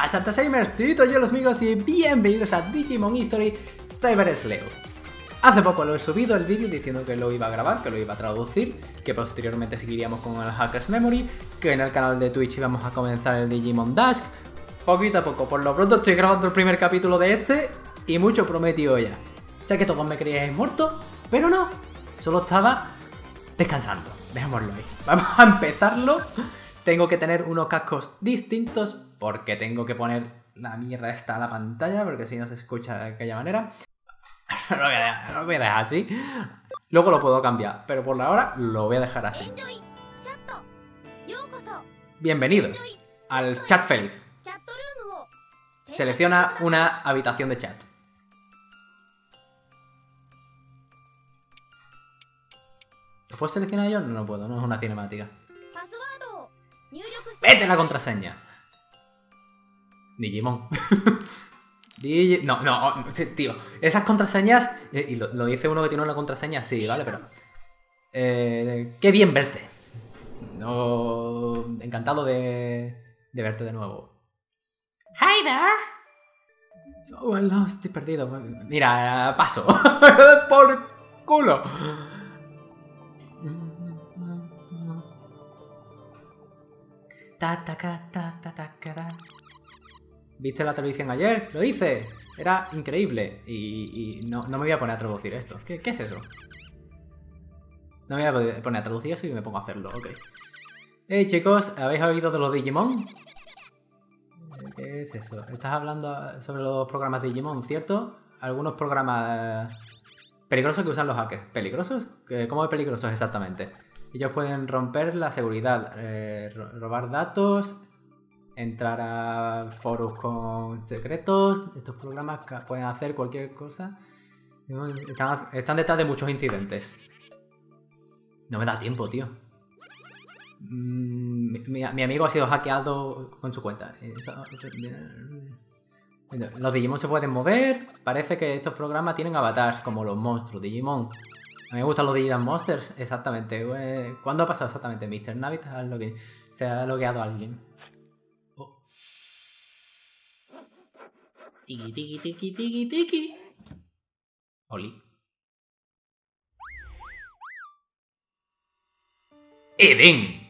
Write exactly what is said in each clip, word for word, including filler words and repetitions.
pasa, Tasamers? Tito, yo los amigos y bienvenidos a Digimon History Cyber Sleuth. Hace poco lo he subido el vídeo diciendo que lo iba a grabar, que lo iba a traducir, que posteriormente seguiríamos con el Hacker's Memory, que en el canal de Twitch íbamos a comenzar el Digimon Dash. Poquito a poco, por lo pronto estoy grabando el primer capítulo de este y mucho prometido ya. Sé que todos me creíais muerto, pero no, solo estaba descansando, dejémoslo ahí. Vamos a empezarlo. Tengo que tener unos cascos distintos porque tengo que poner la mierda esta a la pantalla porque si no se escucha de aquella manera. No lo voy a dejar, no lo voy a dejar así. Luego lo puedo cambiar, pero por la hora lo voy a dejar así. Bienvenido al chat feliz. Selecciona una habitación de chat. ¿Lo puedo seleccionar yo? No lo puedo, no es una cinemática. ¡Vete la contraseña! Digimon. Digi... No, no, tío. Esas contraseñas... Eh, y lo, lo dice uno que tiene una contraseña así, ¿vale? Pero... Eh, ¡Qué bien verte! No, encantado de, de verte de nuevo. ¡Hi there! Oh, no, estoy perdido. Mira, paso. ¡Por culo! Ta, ta, ta, ta, ta, ta, ta. ¿Viste la televisión ayer? Lo hice. Era increíble. Y, y no, no me voy a poner a traducir esto. ¿Qué, ¿Qué es eso? No me voy a poner a traducir eso y me pongo a hacerlo. Ok. Hey chicos, ¿habéis oído de los Digimon? ¿Qué es eso? Estás hablando sobre los programas de Digimon, ¿cierto? Algunos programas peligrosos que usan los hackers. ¿Peligrosos? ¿Cómo es peligrosos exactamente? Ellos pueden romper la seguridad, eh, robar datos, entrar a foros con secretos. Estos programas pueden hacer cualquier cosa. Están, están detrás de muchos incidentes. No me da tiempo, tío. Mm, mi, mi amigo ha sido hackeado con su cuenta. Los Digimon se pueden mover. Parece que estos programas tienen avatars, como los monstruos Digimon. A mí me gustan los Digimon Monsters, exactamente. ¿Cuándo ha pasado exactamente? mister Navi se ha logueado a alguien. Oh. Tiki, tiki, tiki, tiki, tiki. Oli. Eden.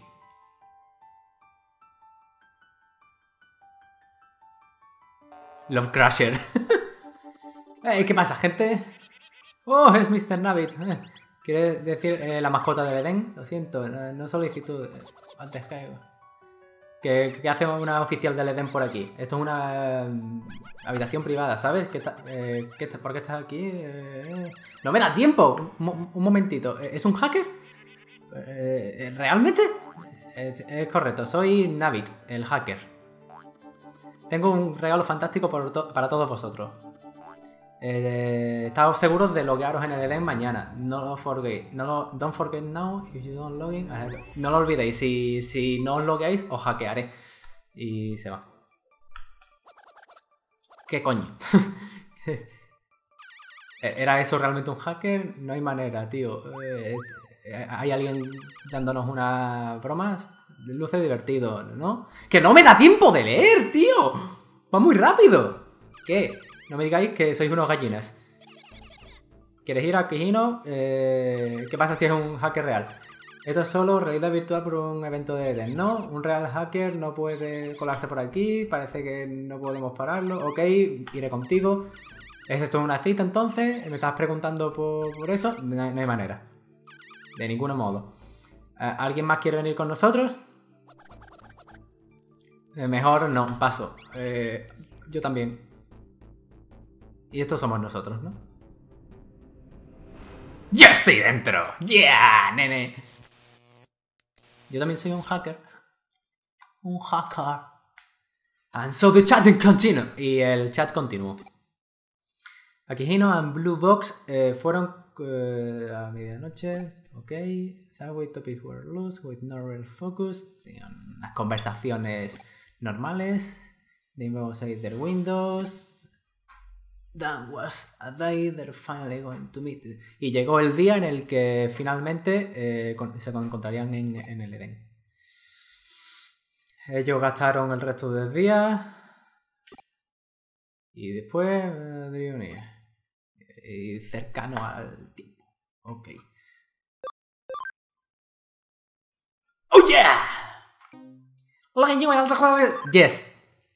Love Crusher. Hey, ¿qué pasa, gente? Oh, es mister Navi. ¿Quiere decir eh, la mascota del Eden? Lo siento, no, no solicito. Antes caigo. ¿Qué, ¿Qué hace una oficial del Eden por aquí? Esto es una uh, habitación privada, ¿sabes? ¿Qué está, eh, ¿qué está, ¿Por qué estás aquí? Eh, ¡No me da tiempo! Un, un momentito. ¿Es un hacker? Eh, ¿Realmente? Es, es correcto, soy Navit, el hacker. Tengo un regalo fantástico por to para todos vosotros. Eh, Estáos seguros de loguearos en el Eden mañana. No lo forget. No lo, don't forget now if you don't log in. No lo olvidéis. Si, si no os logueáis, os hackearé. Y se va. ¿Qué coño? ¿Era eso realmente un hacker? No hay manera, tío. Eh, ¿Hay alguien dándonos unas bromas? Luce divertido, ¿no? ¡Que no me da tiempo de leer, tío! ¡Va muy rápido! ¿Qué? No me digáis que sois unos gallinas. ¿Quieres ir a Kijino? Eh, ¿Qué pasa si es un hacker real? Esto es solo realidad virtual por un evento de Eden, ¿no? Un real hacker no puede colarse por aquí. Parece que no podemos pararlo. Ok, iré contigo. ¿Es esto una cita entonces? ¿Me estás preguntando por, por eso? No, no hay manera. De ningún modo. ¿Alguien más quiere venir con nosotros? Eh, mejor no, paso. Eh, yo también. Y estos somos nosotros, ¿no? ¡Ya estoy dentro! ¡Yeah, nene! Yo también soy un hacker. Un hacker. And so the chat continue. Y el chat continuó. Akihino and Blue Box eh, fueron uh, a medianoche. Ok. Subway topics were loose with no real focus. Sí, unas conversaciones normales. They will say their windows. That was a day they're finally going to meet. Y llegó el día en el que finalmente eh, con, se encontrarían en, en el Eden. Ellos gastaron el resto del día Y después... Eh, y cercano al tiempo. Ok. ¡Oh, yeah! Yes.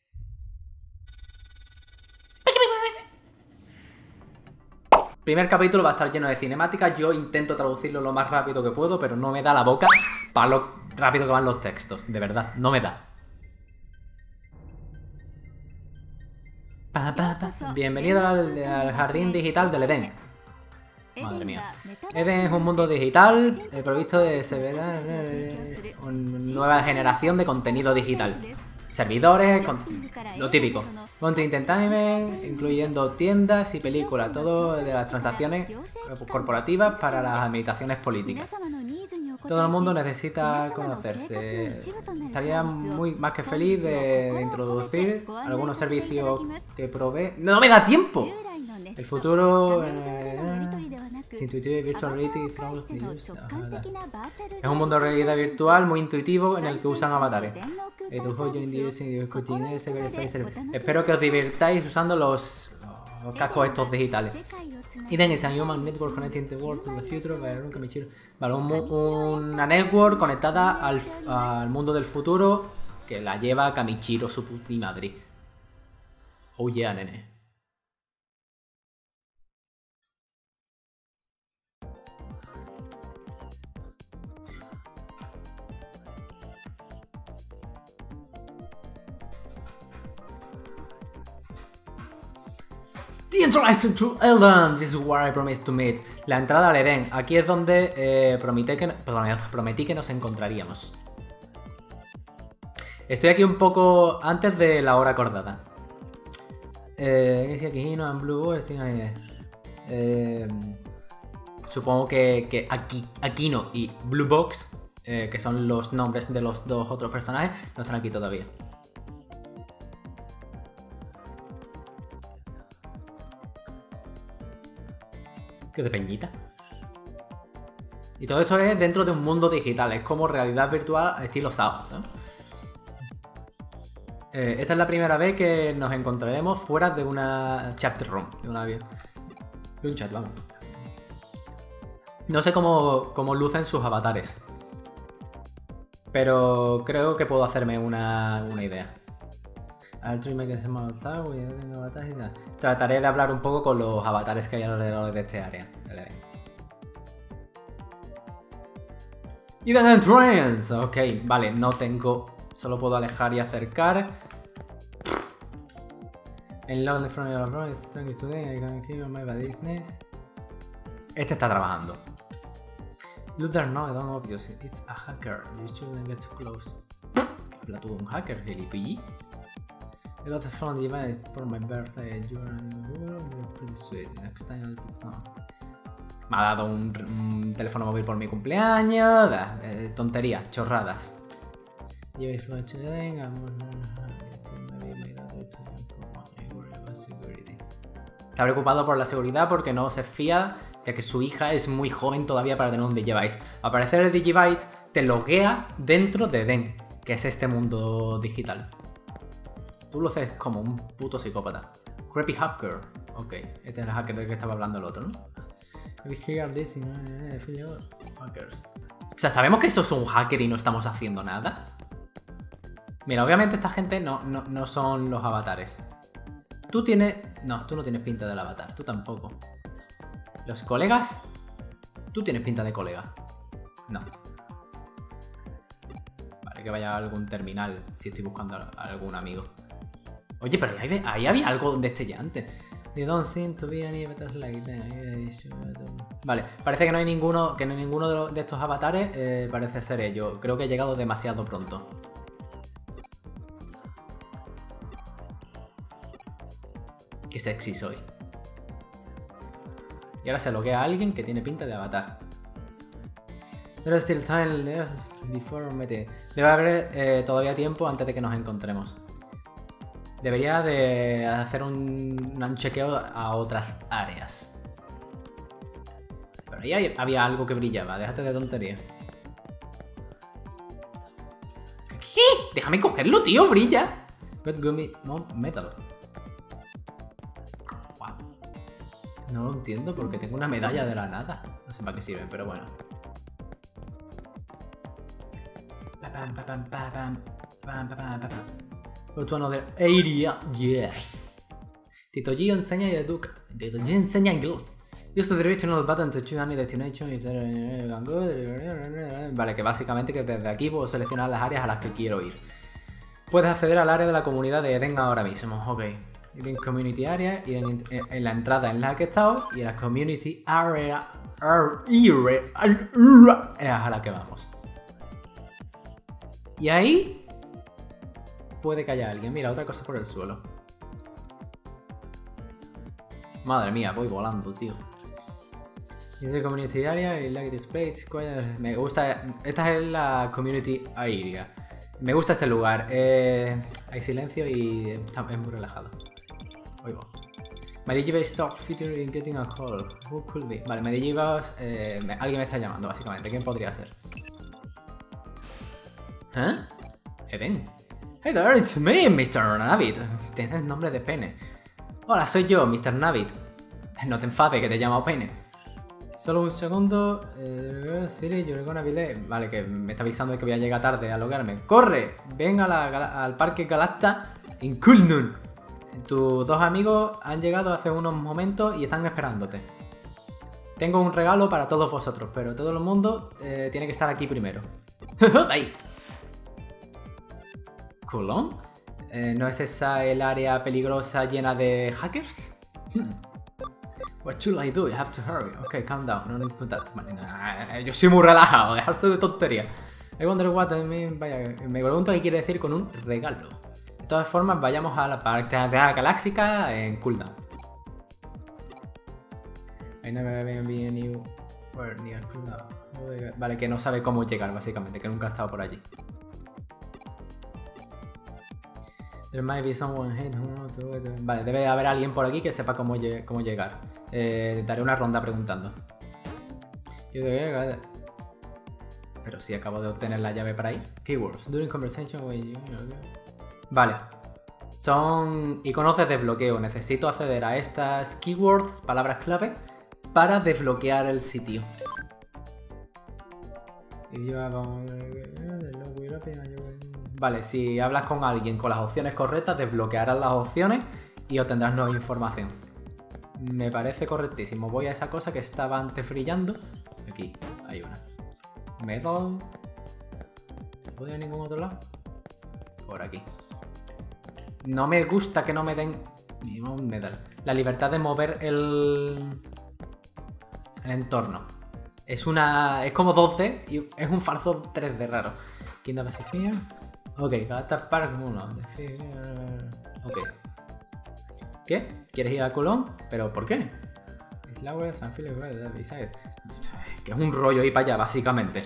Primer capítulo va a estar lleno de cinemáticas. Yo intento traducirlo lo más rápido que puedo, pero no me da la boca para lo rápido que van los textos. De verdad, no me da. Pa, pa, pa. Bienvenido al, al jardín digital del Edén. Madre mía. Edén es un mundo digital eh, provisto de severa, eh, una nueva generación de contenido digital. Servidores, con, lo típico. Content Entertainment, incluyendo tiendas y películas. Todo de las transacciones corporativas para las administraciones políticas. Todo el mundo necesita conocerse. Estaría muy más que feliz de, de introducir algunos servicios que provee... ¡No me da tiempo! El futuro... Eh, es intuitivo y virtual reality. Es un mundo de realidad virtual muy intuitivo en el que usan avatares. Espero que os divirtáis usando los, los cascos estos digitales. Eden is a human network connecting the world to the future. Vale, un, una network conectada al, al mundo del futuro que la lleva Kamichiro, su puti madre. Oh yeah, nene. The introduction to Elden, this is where I promised to meet. La entrada al Edén. Aquí es donde eh, prometí, que, prometí que nos encontraríamos. Estoy aquí un poco antes de la hora acordada. Eh, Akihino and Blue Boy, eh, supongo que, que Aki, Akino y Blue Box, eh, que son los nombres de los dos otros personajes, no están aquí todavía. De peñita. Y todo esto es dentro de un mundo digital, es como realidad virtual estilo S A O, ¿sabes? Eh, esta es la primera vez que nos encontraremos fuera de una chat room, de una de un chat, vamos. No sé cómo, cómo lucen sus avatares, pero creo que puedo hacerme una, una idea. Trataré de hablar un poco con los avatares que hay alrededor de este área. Eden Entrance. Ok, vale, no tengo... Solo puedo alejar y acercar. Este está trabajando. Luther, no, I don't obvious. It's a hacker. You shouldn't get too close. Habla tú de un hacker, Felipe. I got a phone device for my birthday. You're pretty sweet. Next time I'll put some. Me ha dado un, un teléfono móvil por mi cumpleaños. Da, eh, tonterías, chorradas. Está preocupado por la seguridad porque no se fía, ya que su hija es muy joven todavía para tener un Digivice. Al parecer el Digivice te loguea dentro de Edén, que es este mundo digital. Tú lo haces como un puto psicópata. Creepy hacker. Ok, este es el hacker del que estaba hablando el otro, ¿no? Hackers. O sea, ¿sabemos que eso es un hacker y no estamos haciendo nada? Mira, obviamente esta gente no, no, no son los avatares. Tú tienes... No, tú no tienes pinta del avatar, tú tampoco. ¿Los colegas? Tú tienes pinta de colega. No. Vale, que vaya a algún terminal si estoy buscando a algún amigo. Oye, pero ahí, ahí había algo donde esté ya antes. Vale, parece que no hay ninguno, que no hay ninguno de, los, de estos avatares. Eh, parece ser ello. Creo que he llegado demasiado pronto. Qué sexy soy. Y ahora se loguea a alguien que tiene pinta de avatar. Pero still time left before mete. Debe haber eh, todavía tiempo antes de que nos encontremos. Debería de hacer un, un chequeo a otras áreas. Pero ahí había algo que brillaba. Déjate de tontería. ¿Qué? Déjame cogerlo, tío. Brilla. Got gummy. No, metal. No lo entiendo porque tengo una medalla de la nada. No sé para qué sirve, pero bueno. Pam, pam, pam, pam, pam, pam, pam, pam. Go to another area. Yes. Tito G enseña y educa. Tito G enseña inglés. Use the directional button to choose any destination. Vale, que básicamente que desde aquí puedo seleccionar las áreas a las que quiero ir. Puedes acceder al área de la comunidad de Eden ahora mismo. Ok. Ir en Community Area, ir en, en, en la entrada en la que he estado y en la Community Area. Es a la que vamos. Y ahí puede que haya alguien. Mira, otra cosa por el suelo. Madre mía, voy volando, tío. Dice Community Area y like this place. Me gusta. Esta es la Community Area. Me gusta este lugar. Eh, hay silencio y está, es muy relajado. Oigo. My Digivice stop featuring getting a call. Who could be? Vale, my Digivice. Eh, alguien me está llamando, básicamente. ¿Quién podría ser? ¿Eh? Eden. Hey there, it's me, mister Navid. Tienes nombre de pene. Hola, soy yo, mister Navid. No te enfades que te llamo pene. Solo un segundo. Eh, Siri, you're gonna be late. Vale, que me está avisando de que voy a llegar tarde a logarme. ¡Corre! Ven a la, al Parque Galacta en Kulnun. Tus dos amigos han llegado hace unos momentos y están esperándote. Tengo un regalo para todos vosotros, pero todo el mundo eh, tiene que estar aquí primero. ¡Ahí! ¿Coulon? Eh, ¿No es esa el área peligrosa llena de hackers? Hmm. What should I do? You have to hurry. Okay, calm down. No need to put that. Yo soy muy relajado, dejarse de tontería. I wonder what I mean. Vaya, me pregunto qué quiere decir con un regalo. De todas formas, vayamos a la parte galáctica en cooldown. I never been anywhere near cooldown. Vale, que no sabe cómo llegar, básicamente, que nunca ha estado por allí. There might be someone here. Vale, debe haber alguien por aquí que sepa cómo, lleg cómo llegar. Eh, daré una ronda preguntando. Pero sí, acabo de obtener la llave para ahí. Keywords. During conversation with you. Vale. Son iconos de desbloqueo. Necesito acceder a estas keywords, palabras clave, para desbloquear el sitio. Vale, si hablas con alguien con las opciones correctas, desbloquearás las opciones y obtendrás nueva información. Me parece correctísimo. Voy a esa cosa que estaba antes brillando. Aquí, hay una. Medal. ¿No puedo ir a ningún otro lado? Por aquí. No me gusta que no me den... un medal. La libertad de mover el... el entorno. Es una... es como dos D y es un falso tres D raro. Kingdom Pacific. Ok, Galacta Park uno. Ok. ¿Qué? ¿Quieres ir a Colón? ¿Pero por qué? Es que es un rollo ir para allá, básicamente.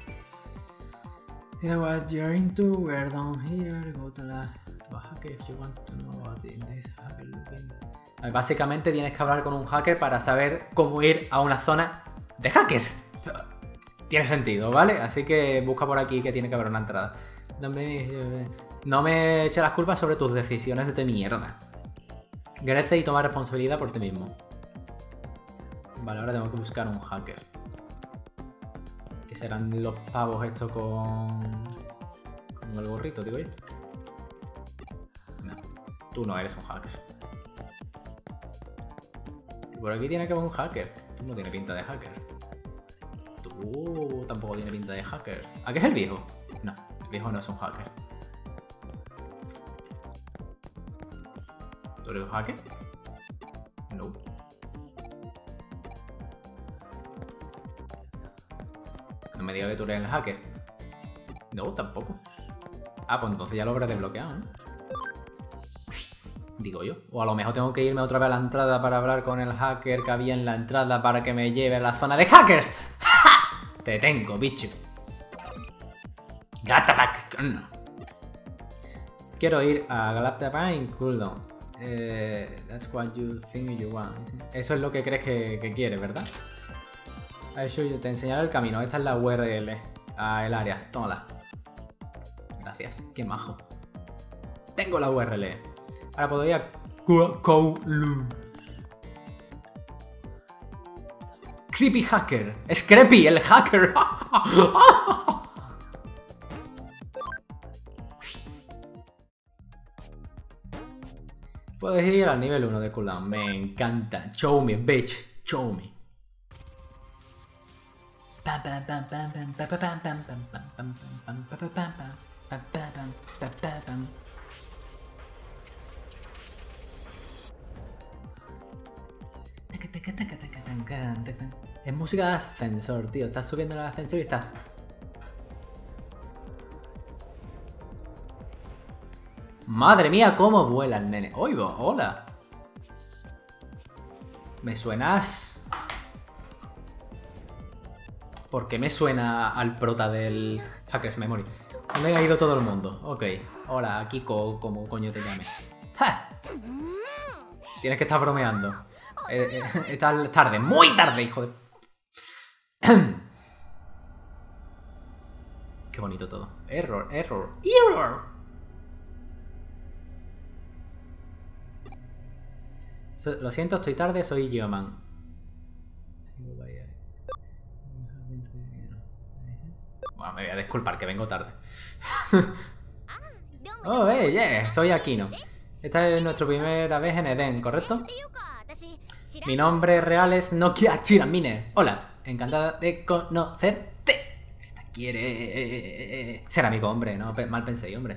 Yeah, what you're into, we're down here. Go to la to a hacker if you want to know what in this hacker looking. Básicamente tienes que hablar con un hacker para saber cómo ir a una zona de hackers. Tiene sentido, ¿vale? Así que busca por aquí que tiene que haber una entrada. No me, no me eches las culpas sobre tus decisiones de mierda. Crece y toma responsabilidad por ti mismo. Vale, ahora tengo que buscar un hacker. Que serán los pavos estos con... con el gorrito, digo yo. No, tú no eres un hacker. Que por aquí tiene que haber un hacker. Tú no tienes pinta de hacker. Tú tampoco tienes pinta de hacker. ¿A qué es el viejo? No, el viejo no es un hacker. ¿Tú eres un hacker? No. No me digas que tú eres el hacker. No, tampoco. Ah, pues entonces ya lo habré desbloqueado, ¿no? Digo yo. O a lo mejor tengo que irme otra vez a la entrada para hablar con el hacker que había en la entrada para que me lleve a la zona de hackers. ¡Ja! Te tengo, bicho. Galactapack. No. Quiero ir a Galactapack en cooldown. Eh, that's what you think you want. Eso es lo que crees que, que quieres, ¿verdad? Eso te enseñaré el camino. Esta es la U R L. Ah, el área. Tómala. Gracias. Qué majo. Tengo la U R L. Ahora puedo ir a Kowloon. Creepy hacker. Es Creepy, el hacker. Puedes ir al nivel uno de cooldown. Me encanta. Show me, bitch. Show me. Es música de ascensor, tío. Estás subiendo en el ascensor y estás... Madre mía, cómo vuela el nene. Oigo, hola. ¿Me suenas? ¿Por qué me suena al prota del Hackers Memory? ¿Dónde ha ido todo el mundo? Ok. Hola, Kiko, como coño te llame. ¡Ja! Tienes que estar bromeando. Eh, eh, está tarde, muy tarde, hijo de... Qué bonito todo. Error, error, error. So, lo siento, estoy tarde, soy Geoman. Bueno, me voy a disculpar que vengo tarde. Oh, eh, yeah, soy Aquino. Esta es nuestra primera vez en Eden, ¿correcto? Mi nombre real es Nokia Chiramine. Hola, encantada de conocerte. Esta quiere ser amigo, hombre, no mal penséis, hombre.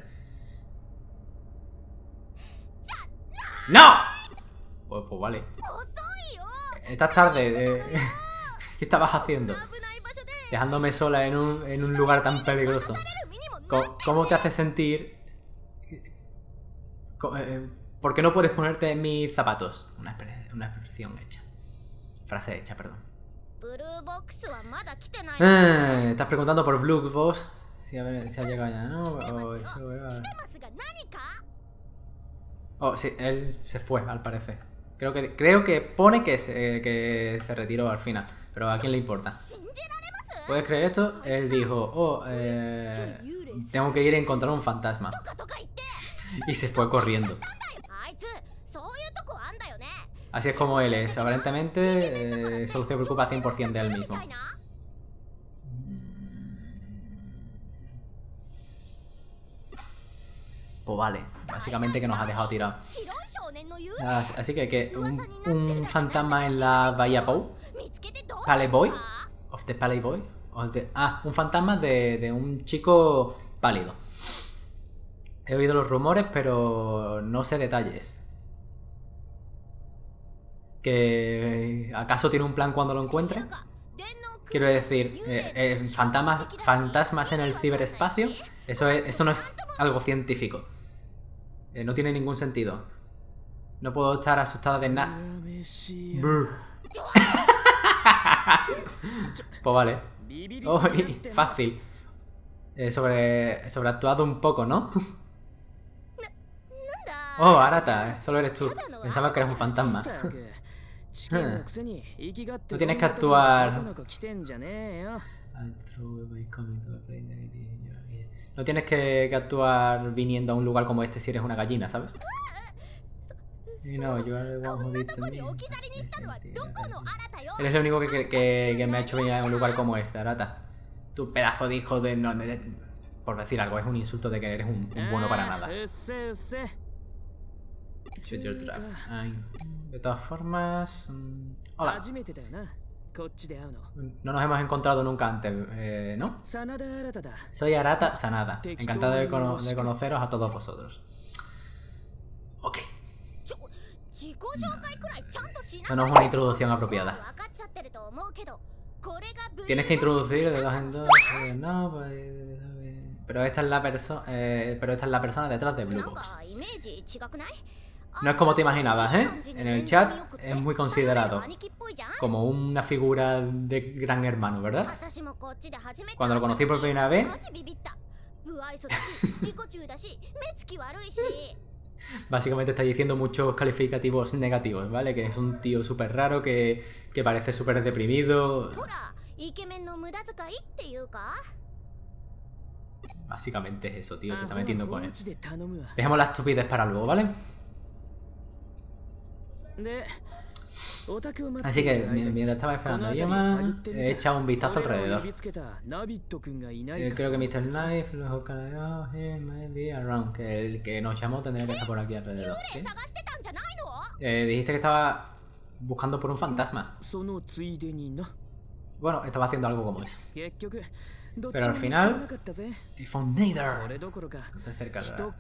¡No! Pues, pues vale. Estás tarde. Eh. ¿Qué estabas haciendo? Dejándome sola en un, en un lugar tan peligroso. ¿Cómo, cómo te hace sentir? ¿Por qué no puedes ponerte en mis zapatos? Una, una expresión hecha. Frase hecha, perdón. Ah, estás preguntando por Blue Box. Sí, a ver si ha llegado ya, ¿no? Oh, eso, oh, sí, él se fue, al parecer. Creo que, creo que pone que se, que se retiró al final. Pero ¿a quién le importa? ¿Puedes creer esto? Él dijo, oh, eh, tengo que ir a encontrar un fantasma. Y se fue corriendo. Así es como él es. Aparentemente, eh, solo se preocupa cien por cien de él mismo. Pues vale, básicamente que nos ha dejado tirados. Así que, que un, un fantasma en la Bahía Pou. Pale Boy. Of the Pale Boy. Of the, ah, un fantasma de, de un chico pálido. He oído los rumores, pero no sé detalles. ¿Que acaso tiene un plan cuando lo encuentre? Quiero decir, eh, eh, fantasmas, fantasmas en el ciberespacio. Eso, es, eso no es algo científico. Eh, no tiene ningún sentido. No puedo estar asustada de nada. Pues vale. Oh, fácil. Eh, sobre, sobreactuado un poco, ¿no? Oh, Arata, solo eres tú. Pensaba que eres un fantasma. No tienes que actuar. No tienes que, que actuar viniendo a un lugar como este si eres una gallina, ¿sabes? No, yo eres el único que, que, que me ha hecho venir a un lugar como este, Arata. Tu pedazo de hijo de... No, de... Por decir algo, es un insulto de que eres un, un bueno para nada. De todas formas... Hola. No nos hemos encontrado nunca antes, eh, ¿no? Soy Arata Sanada. Encantado de, cono de conoceros a todos vosotros. Ok. Eso no es una introducción apropiada. Tienes que introducir de dos en dos. Eh, no, pues... Pero esta es la persona. Eh, pero esta es la persona detrás de Blue Box. No es como te imaginabas, ¿eh? En el chat es muy considerado como una figura de gran hermano, ¿verdad? Cuando lo conocí por primera vez... Básicamente está diciendo muchos calificativos negativos, ¿vale? Que es un tío súper raro, que, que parece súper deprimido. Básicamente es eso, tío. Se está metiendo con él. Dejemos la estupidez para luego, ¿vale? Así que mientras estaba esperando a Yoma, he echado un vistazo alrededor. Eh, creo que mister Knife, los canarios, he might be around. Que el que nos llamó tendría que estar por aquí alrededor. ¿Qué? Eh, dijiste que estaba buscando por un fantasma. Bueno, estaba haciendo algo como eso. Pero al final... I found Nether. Estoy cerca de la...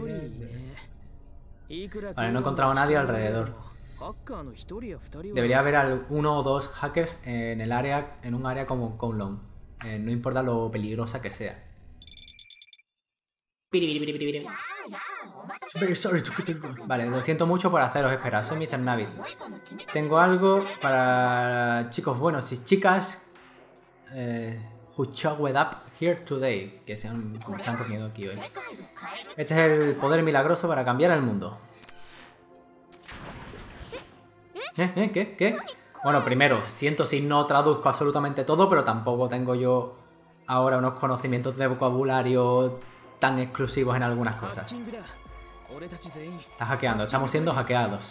Vale, no he encontrado a nadie alrededor. Debería haber uno o dos hackers en el área, en un área como Kowloon. Eh, no importa lo peligrosa que sea. Vale, lo siento mucho por haceros esperar. Soy mister Navi. Tengo algo para chicos buenos y chicas eh, who showed up here today. Que se han, como se han reunido aquí hoy. Este es el poder milagroso para cambiar el mundo. ¿Eh? ¿Eh? ¿Qué? ¿Qué? Bueno, primero, siento si no traduzco absolutamente todo, pero tampoco tengo yo ahora unos conocimientos de vocabulario tan exclusivos en algunas cosas. Está hackeando, estamos siendo hackeados.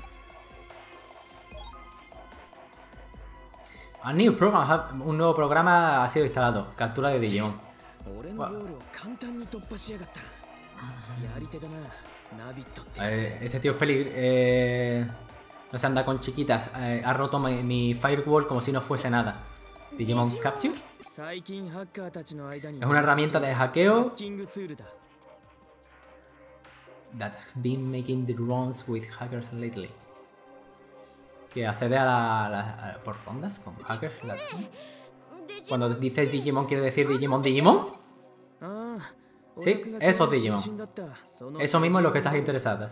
A new program, un nuevo programa ha sido instalado. Captura de Digimon. Wow. Eh, este tío es peligro. Eh, no se anda con chiquitas. Eh, ha roto mi, mi firewall como si no fuese nada. Digimon Capture. Es una herramienta de hackeo that's been making the rounds with hackers lately. Que accede a la, a la a, por rondas con hackers. La, cuando dices Digimon, ¿quiere decir Digimon Digimon? Sí, eso es Digimon. Eso mismo es lo que estás interesada.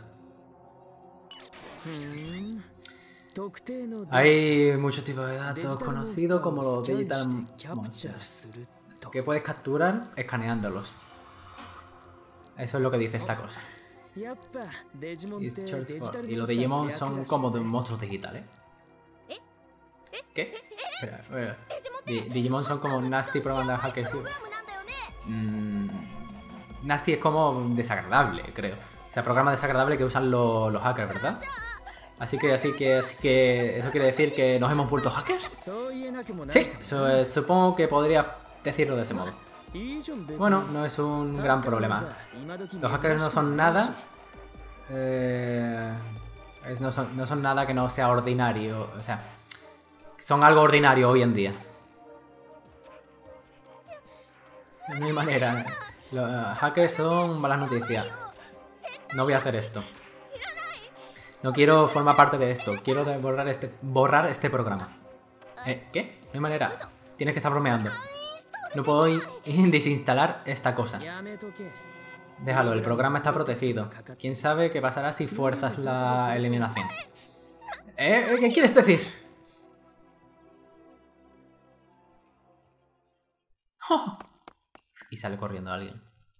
Hay muchos tipos de datos conocidos como los Digital Monsters, que puedes capturar escaneándolos. Eso es lo que dice esta cosa. Y los Digimon son como de monstruos digitales. ¿Qué? Espera, espera. Digimon son como nasty programas de hackers. Mm, nasty es como desagradable, creo. O sea, programa desagradable que usan los, los hackers, ¿verdad? Así que, así que, así que, ¿eso quiere decir que nos hemos vuelto hackers? Sí, eso, eh, supongo que podría decirlo de ese modo. Bueno, no es un gran problema. Los hackers no son nada... Eh, es, no, son, no son nada que no sea ordinario. O sea, son algo ordinario hoy en día. No hay manera. Los hackers son malas noticias. No voy a hacer esto. No quiero formar parte de esto. Quiero borrar este, borrar este programa. ¿Eh? ¿Qué? No hay manera. Tienes que estar bromeando. No puedo desinstalar esta cosa. Déjalo, el programa está protegido. ¿Quién sabe qué pasará si fuerzas la eliminación? ¿Eh? ¿Qué quieres decir? ¡Oh! Y sale corriendo alguien.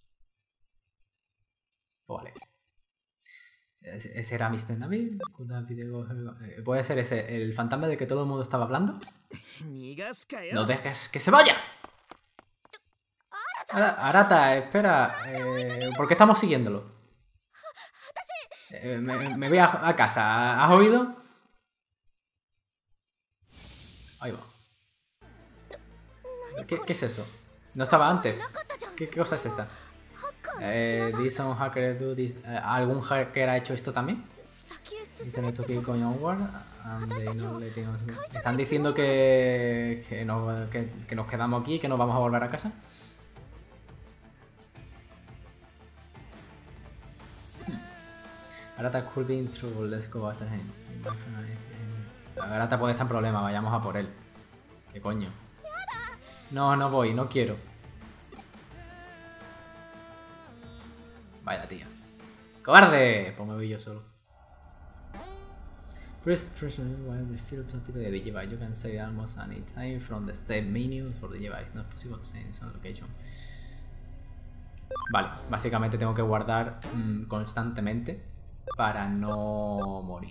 Oh, vale. ¿Ese era mister Navi? ¿Puede ser ese el fantasma del que todo el mundo estaba hablando? ¡No dejes que se vaya! Arata, espera. Eh, ¿Por qué estamos siguiéndolo? Eh, me, me voy a, a casa. ¿Has oído? Ahí va. ¿Qué, ¿Qué es eso? ¿No estaba antes? ¿Qué, qué cosa es esa? Eh, did some hacker do this? Eh, ¿Algún hacker ha hecho esto también? ¿Están diciendo que, que, nos, que, que nos quedamos aquí y que nos vamos a volver a casa? Arata could be in trouble, let's go after him. Arata puede estar en problemas, vayamos a por él. ¿Qué coño? No, no voy, no quiero. Vaya tía. ¡Cobarde! Pues me voy yo solo. Press while the field to the Digivice. You can say almost any time from the save menu for the Digivice. Not possible to say in some location. Vale, básicamente tengo que guardar mmm, constantemente para no morir.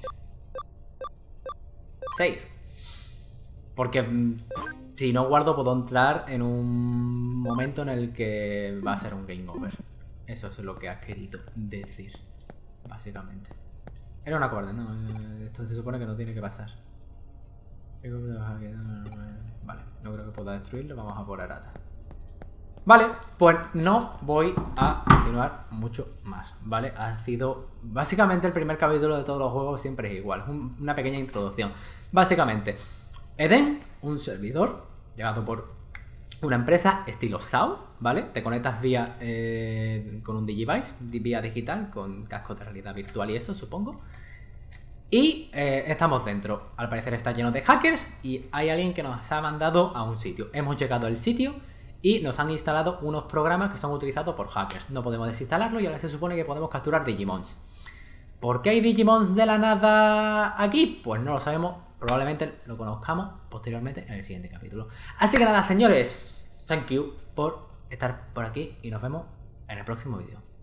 Save. Porque mmm, si no guardo puedo entrar en un momento en el que va a ser un game over. Eso es lo que ha querido decir, básicamente. Era una coorden, ¿no? Esto se supone que no tiene que pasar. Vale, no creo que pueda destruirlo. Vamos a por Arata. Vale, pues no voy a continuar mucho más, ¿vale? Ha sido... Básicamente el primer capítulo de todos los juegos siempre es igual. Un, una pequeña introducción. Básicamente, Eden, un servidor llevado por una empresa estilo S A O, ¿vale? Te conectas vía eh, con un Digivice, vía digital, con cascos de realidad virtual y eso, supongo. Y eh, estamos dentro. Al parecer está lleno de hackers y hay alguien que nos ha mandado a un sitio. Hemos llegado al sitio y nos han instalado unos programas que son utilizados por hackers. No podemos desinstalarlo y ahora se supone que podemos capturar Digimons. ¿Por qué hay Digimons de la nada aquí? Pues no lo sabemos. Probablemente lo conozcamos posteriormente en el siguiente capítulo. Así que nada, señores, thank you por estar por aquí y nos vemos en el próximo vídeo.